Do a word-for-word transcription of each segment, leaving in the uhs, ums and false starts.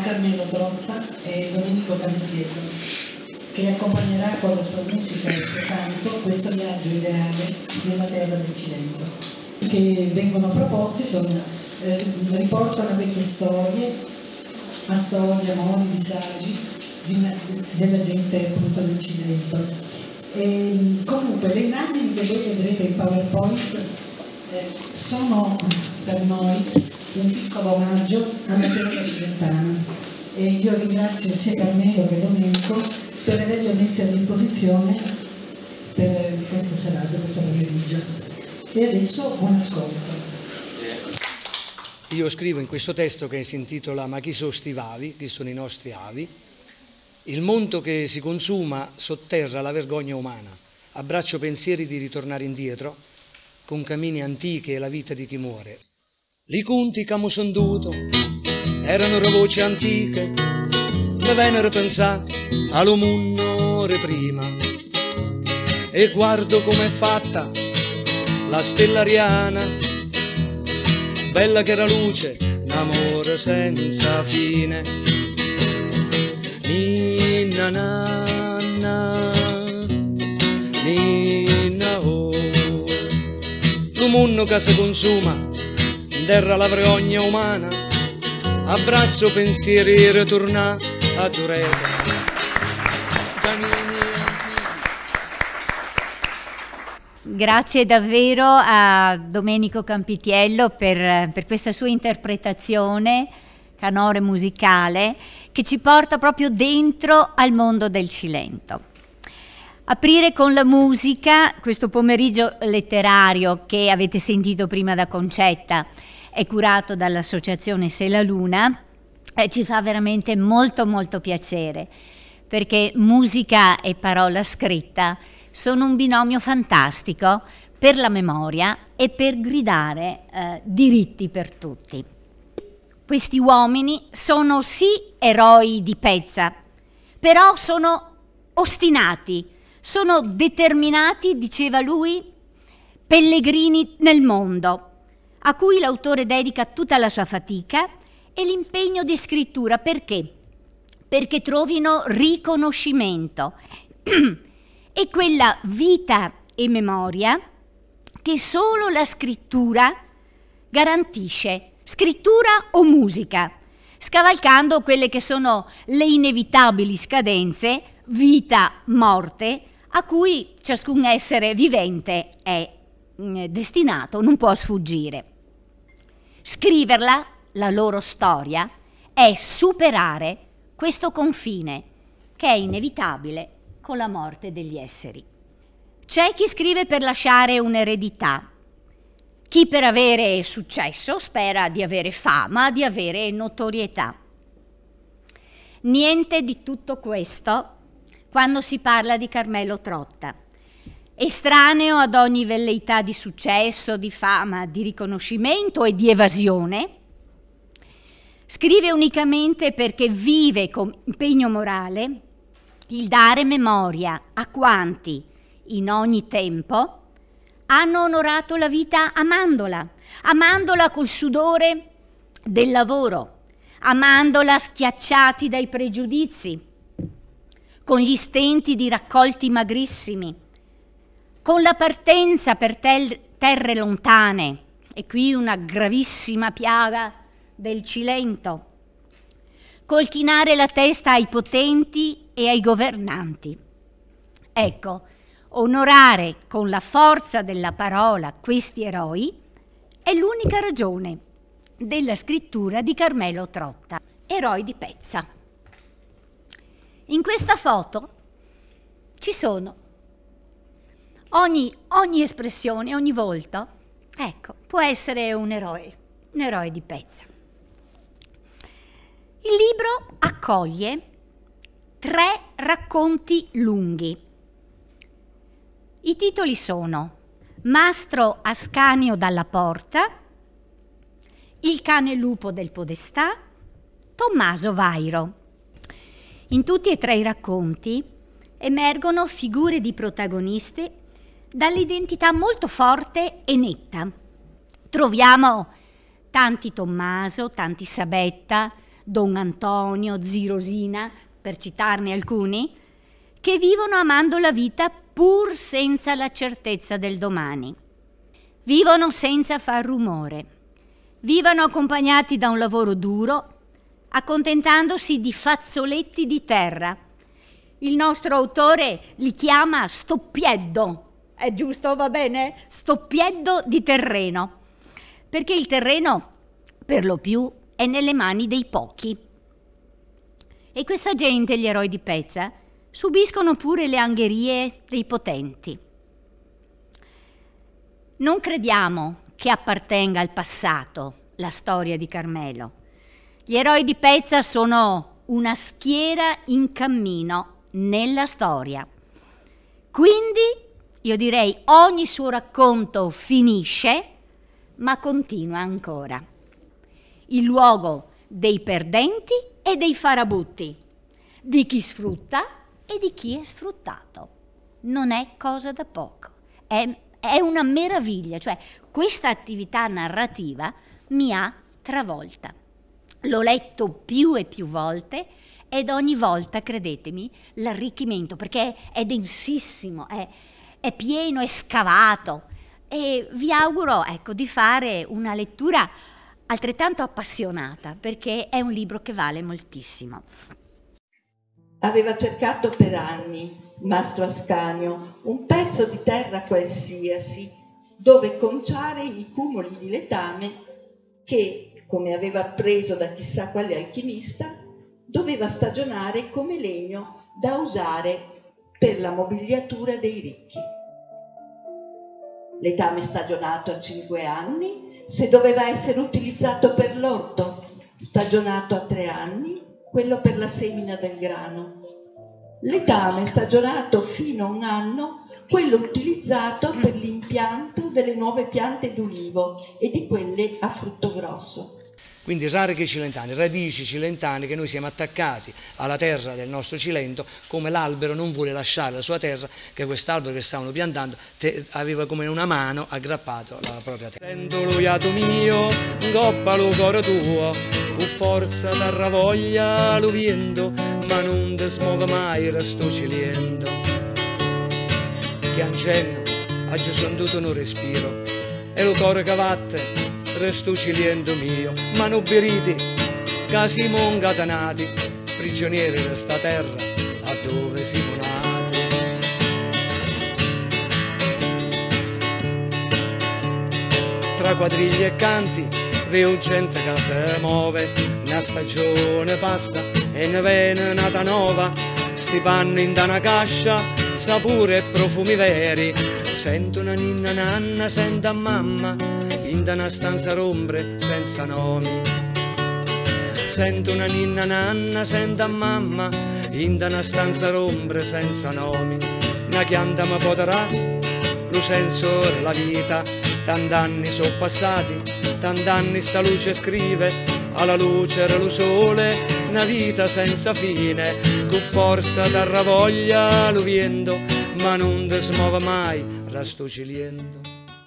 Carmelo Trotta e Domenico Campitiello, che accompagnerà con la sua musica e il suo canto questo viaggio ideale nella terra del Cilento. Che vengono proposti sono, eh, riportano a vecchie storie, a storie, amori, disagi di una, della gente appunto del Cilento. E, comunque le immagini che voi vedrete in PowerPoint eh, sono per noi un piccolo omaggio alla terra cilentana, e io ringrazio sia Carmelo che Domenico per averli messi a disposizione per questa serata, questo pomeriggio. E adesso buon ascolto. Io scrivo in questo testo, che si intitola "Ma chi sono sti vavi?", chi sono i nostri avi. Il mondo che si consuma sotterra la vergogna umana, abbraccio pensieri di ritornare indietro, con cammini antichi e la vita di chi muore. Li conti che mi son dovuto erano voci antiche, mi vennero pensare allo munnore prima, e guardo com'è fatta la stella ariana, bella che era luce, d'amore senza fine. Ninna nanna, ninna oh, lo mondo che si consuma terra la vergogna umana, abbraccio pensieri e ritorna a Giureta. Grazie davvero a Domenico Campitiello per, per questa sua interpretazione canore musicale che ci porta proprio dentro al mondo del Cilento. Aprire con la musica questo pomeriggio letterario che avete sentito prima da Concetta è curato dall'associazione Se la Luna e ci fa veramente molto molto piacere, perché musica e parola scritta sono un binomio fantastico per la memoria e per gridare eh, diritti per tutti. Questi uomini sono sì eroi di pezza, però sono ostinati, sono determinati, diceva lui, pellegrini nel mondo, a cui l'autore dedica tutta la sua fatica e l'impegno di scrittura. Perché? Perché trovino riconoscimento e quella vita e memoria che solo la scrittura garantisce, scrittura o musica, scavalcando quelle che sono le inevitabili scadenze, vita, morte, a cui ciascun essere vivente è destinato, non può sfuggire. Scriverla, la loro storia, è superare questo confine che è inevitabile con la morte degli esseri. C'è chi scrive per lasciare un'eredità, chi per avere successo spera di avere fama, di avere notorietà. Niente di tutto questo quando si parla di Carmelo Trotta. Estraneo ad ogni velleità di successo, di fama, di riconoscimento e di evasione, scrive unicamente perché vive con impegno morale il dare memoria a quanti, in ogni tempo, hanno onorato la vita amandola, amandola col sudore del lavoro, amandola schiacciati dai pregiudizi, con gli stenti di raccolti magrissimi, con la partenza per ter- terre lontane, e qui una gravissima piaga del Cilento, col chinare la testa ai potenti e ai governanti. Ecco, onorare con la forza della parola questi eroi è l'unica ragione della scrittura di Carmelo Trotta, eroi di pezza. In questa foto ci sono ogni, ogni espressione, ogni volto, ecco, può essere un eroe, un eroe di pezza. Il libro accoglie tre racconti lunghi. I titoli sono Mastro Ascanio dalla Porta, Il cane lupo del Podestà, Tommaso Vairo. In tutti e tre i racconti emergono figure di protagoniste dall'identità molto forte e netta. Troviamo tanti Tommaso, tanti Sabetta, Don Antonio, Zi Rosina, per citarne alcuni, che vivono amando la vita pur senza la certezza del domani. Vivono senza far rumore, vivono accompagnati da un lavoro duro, accontentandosi di fazzoletti di terra. Il nostro autore li chiama stoppieddo, è giusto, va bene? Stoppieddo di terreno, perché il terreno, per lo più, è nelle mani dei pochi. E questa gente, gli eroi di Pezza, subiscono pure le angherie dei potenti. Non crediamo che appartenga al passato la storia di Carmelo. Gli eroi di Pezza sono una schiera in cammino nella storia. Quindi, io direi, ogni suo racconto finisce, ma continua ancora. Il luogo dei perdenti e dei farabutti, di chi sfrutta e di chi è sfruttato. Non è cosa da poco, è, è una meraviglia, cioè questa attività narrativa mi ha travolta. L'ho letto più e più volte ed ogni volta, credetemi, l'arricchimento, perché è densissimo, è, è pieno, è scavato, e vi auguro, ecco, di fare una lettura altrettanto appassionata, perché è un libro che vale moltissimo. Aveva cercato per anni, Mastro Ascanio, un pezzo di terra qualsiasi dove conciare i cumuli di letame che, come aveva appreso da chissà quale alchimista, doveva stagionare come legno da usare per la mobiliatura dei ricchi. Letame stagionato a cinque anni, se doveva essere utilizzato per l'orto, stagionato a tre anni, quello per la semina del grano. Letame stagionato fino a un anno, quello utilizzato per l'impianto delle nuove piante d'ulivo e di quelle a frutto grosso. Quindi rariche cilentane, radici cilentane che noi siamo attaccati alla terra del nostro Cilento, come l'albero non vuole lasciare la sua terra, che quest'albero che stavano piantando te, aveva come una mano aggrappato alla propria terra. Sento lo iato mio, ingoppa lo cuore tuo, con forza t'arra voglia lo viento, ma non ti smuove mai resto Cilento. Che ancenno, ha già sentito un respiro, e lo cuore cavatte, resto Cilento mio, ma non beriti, casi mongatanati, prigionieri di sta terra, a dove siamo nati. Tra quadriglie e canti, vedo gente che si muove, una stagione passa e ne viene nata nuova, sti panni in da una cascia, sapore e profumi veri, sento una ninna nanna, sento a mamma, in da una stanza rombre senza nomi. Sento una ninna nanna, sento a mamma, in da una stanza rombre senza nomi. Una chianta mi potrà, lo senso della vita, tant'anni sono passati, tant'anni sta luce scrive, alla luce era lo sole, una vita senza fine, con forza t'arra voglia lo viento, ma non ti smuove mai, resto Cilento.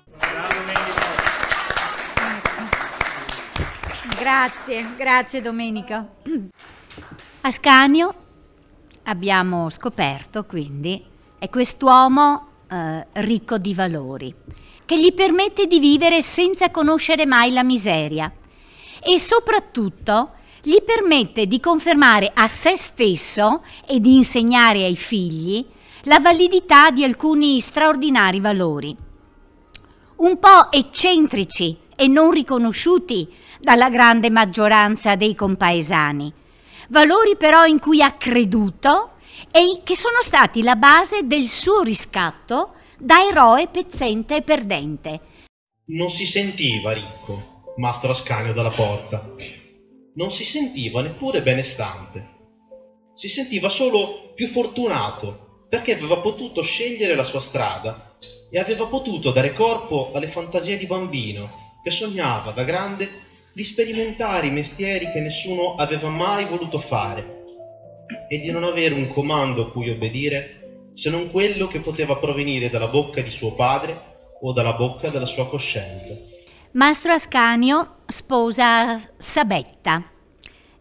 Grazie, grazie Domenico. Ascanio, abbiamo scoperto quindi, è quest'uomo eh, ricco di valori, che gli permette di vivere senza conoscere mai la miseria e soprattutto gli permette di confermare a se stesso e di insegnare ai figli la validità di alcuni straordinari valori, un po' eccentrici e non riconosciuti dalla grande maggioranza dei compaesani, valori però in cui ha creduto e che sono stati la base del suo riscatto da eroe pezzente e perdente. Non si sentiva ricco, Mastro Ascanio dalla Porta, non si sentiva neppure benestante, si sentiva solo più fortunato perché aveva potuto scegliere la sua strada e aveva potuto dare corpo alle fantasie di bambino che sognava da grande di sperimentare i mestieri che nessuno aveva mai voluto fare e di non avere un comando a cui obbedire se non quello che poteva provenire dalla bocca di suo padre o dalla bocca della sua coscienza. Mastro Ascanio sposa Sabetta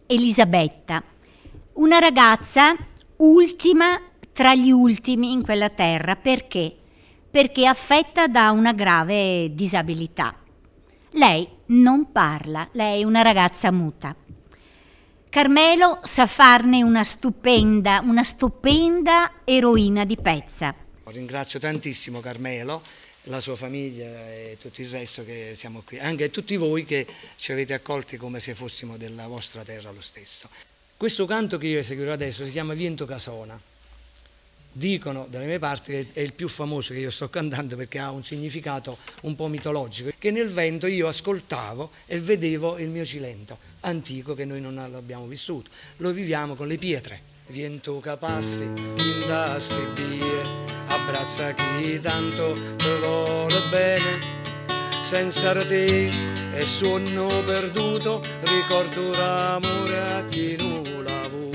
Elisabetta, una ragazza ultima tra gli ultimi in quella terra. Perché? Perché è affetta da una grave disabilità. Lei non parla, lei è una ragazza muta. Carmelo sa farne una stupenda, una stupenda eroina di pezza. Ringrazio tantissimo Carmelo, la sua famiglia e tutto il resto che siamo qui, anche tutti voi che ci avete accolti come se fossimo della vostra terra lo stesso. Questo canto che io eseguirò adesso si chiama Viento Casona. Dicono dalle mie parti che è il più famoso che io sto cantando perché ha un significato un po' mitologico, che nel vento io ascoltavo e vedevo il mio Cilento antico che noi non l'abbiamo vissuto, lo viviamo con le pietre. Viento che passi in da vie, abbraccia chi tanto ti vuole bene, senza te è sonno perduto, ricordo l'amore a chi non l'ha avuto.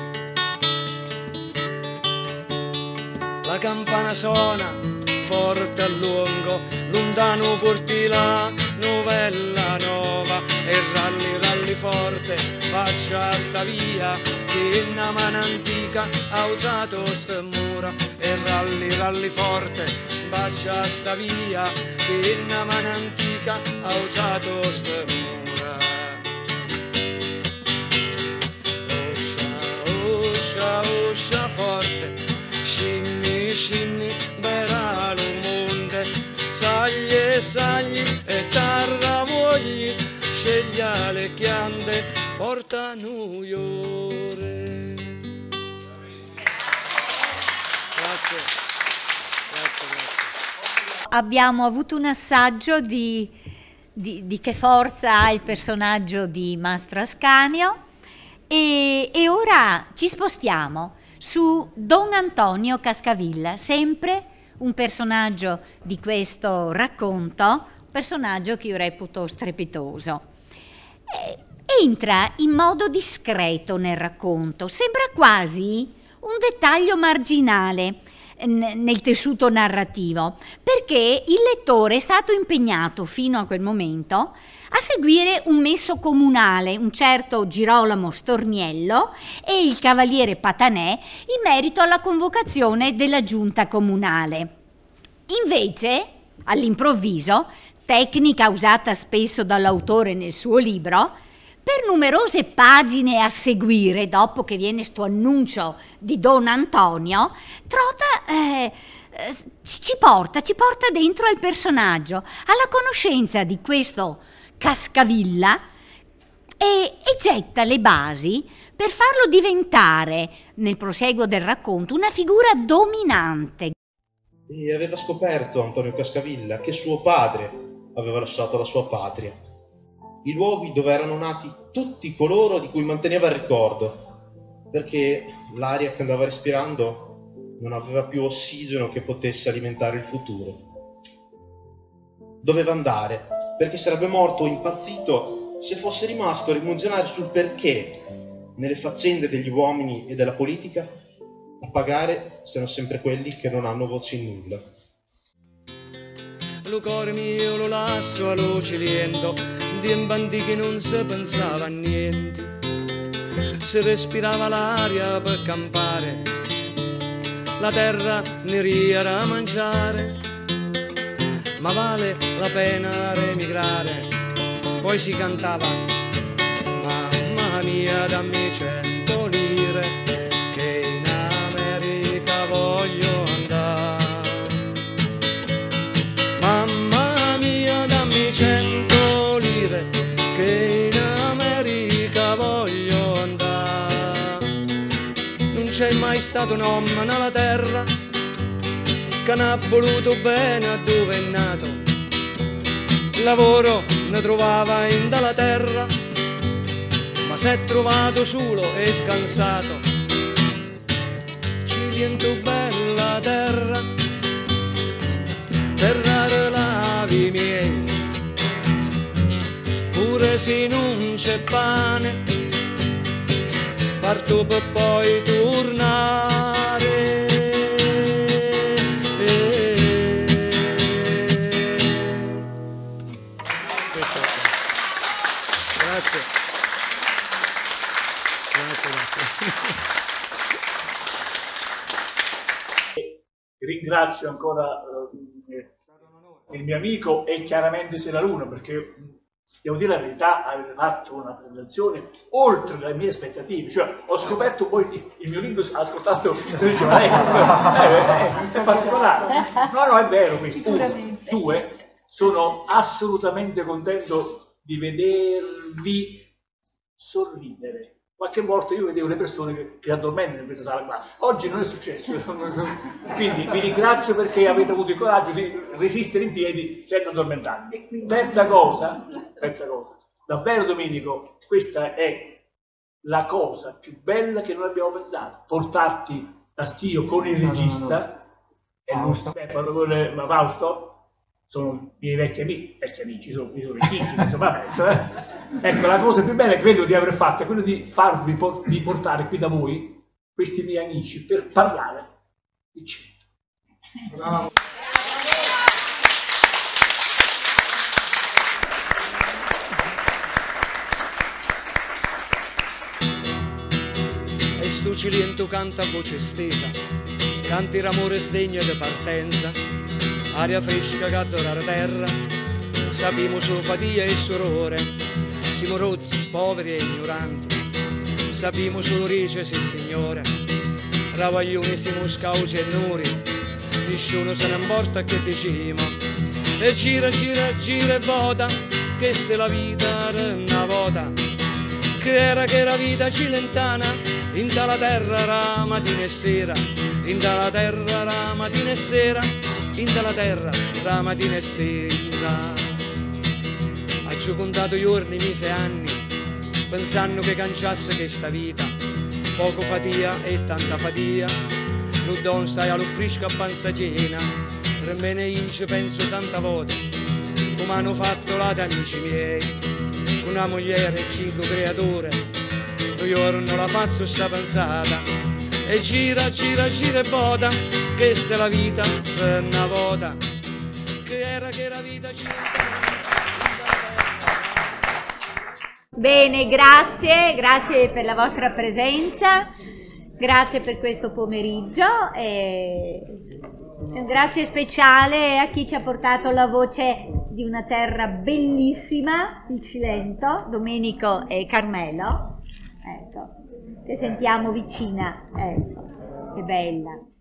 La campana suona forte a lungo, lontano porti la novella nuova e ralli ralli forte, faccia sta via che una mano antica ha usato sta mura e ralli ralli forte, faccia sta via che una mano antica ha usato sta mura. Oscia, oscia, oscia forte, scinni, scinni, verrà lo monte, sagli e sagli e tarra vogli, sceglia le chiande, porta nuiore. Grazie. Grazie, grazie. Abbiamo avuto un assaggio di, di, di che forza ha il personaggio di Mastro Ascanio e, e ora ci spostiamo su Don Antonio Cascavilla, sempre un personaggio di questo racconto, un personaggio che io reputo strepitoso. E, entra in modo discreto nel racconto, sembra quasi un dettaglio marginale nel tessuto narrativo, perché il lettore è stato impegnato fino a quel momento a seguire un messo comunale, un certo Girolamo Storniello e il cavaliere Patanè in merito alla convocazione della giunta comunale. Invece, all'improvviso, tecnica usata spesso dall'autore nel suo libro, per numerose pagine a seguire, dopo che viene sto annuncio di Don Antonio, Trota eh, eh, ci porta, ci porta dentro al personaggio, alla conoscenza di questo Cascavilla e, e getta le basi per farlo diventare, nel proseguo del racconto, una figura dominante. E aveva scoperto Antonio Cascavilla che suo padre aveva lasciato la sua patria, i luoghi dove erano nati tutti coloro di cui manteneva il ricordo, perché l'aria che andava respirando non aveva più ossigeno che potesse alimentare il futuro. Doveva andare, perché sarebbe morto impazzito se fosse rimasto a rimuginare sul perché nelle faccende degli uomini e della politica a pagare sono sempre quelli che non hanno voce in nulla. Lo cuore mio lo lascio a luce liento, di imbandi che non si pensava a niente, si respirava l'aria per campare, la terra ne riera a mangiare, ma vale la pena remigrare. Poi si cantava, mamma mia dammi cento lire, che in America voglio andare. Mamma mia dammi cento lire, che in America voglio andare. Non c'è mai stato un uomo nella terra che ne ha voluto bene a dove è nato. Lavoro ne trovava in dalla terra, ma s'è trovato solo e scansato. Ci rientro bella terra, terra de lavi miei, pure se non c'è pane, parto per poi tornare. Ringrazio ancora eh, il mio amico e chiaramente Sera Luna, perché devo dire la verità, avete fatto una presentazione oltre le mie aspettative, cioè ho scoperto poi il mio libro, ha ascoltato diceva, eh, eh, eh, è particolare. No, no, è vero questo. Uno, due, sono assolutamente contento di vedervi sorridere. Qualche volta io vedevo le persone che, che addormentano in questa sala qua. Oggi non è successo. Quindi vi ringrazio perché avete avuto il coraggio di resistere in piedi senza addormentarvi. Terza cosa, terza cosa, davvero Domenico, questa è la cosa più bella che noi abbiamo pensato. Portarti a Stio con il regista, e lui Stefano, ma Fausto, sono i miei vecchi amici, vecchi amici, sono, sono vecchissimi, insomma, penso, eh. Ecco, la cosa più bella che credo di aver fatto è quella di farvi, di portare qui da voi questi miei amici per parlare di cinema. Bravo. E sto cilento canta a voce stesa, canti l'amore sdegno di partenza, aria fresca che adora la terra, sappiamo solo fatica e sorore, siamo rozzi, poveri e ignoranti, sappiamo solo rice, sì signore, ravaglioni siamo scausi e nuri, nessuno se ne importa che diciamo, e gira, gira, gira e vota, che sta la vita una volta, che era che era vita cilentana, in tala terra la mattina e sera, in tala terra la mattina e sera, in tala terra la mattina e sera. Ho contato giorni, mesi e anni, pensando che canciasse questa vita, poco fatia e tanta fatia, lo don stai allo fresco a panza piena, per me ne ince penso tanta volte, come hanno fatto là da amici miei, una moglie e cinque creature, io non la faccio sta pensata, e gira, gira, gira e bota, questa è la vita per una volta, che era che era vita cilentana. Bene, grazie, grazie per la vostra presenza, grazie per questo pomeriggio e un grazie speciale a chi ci ha portato la voce di una terra bellissima, il Cilento, Domenico e Carmelo, ecco, che sentiamo vicina, ecco, che bella.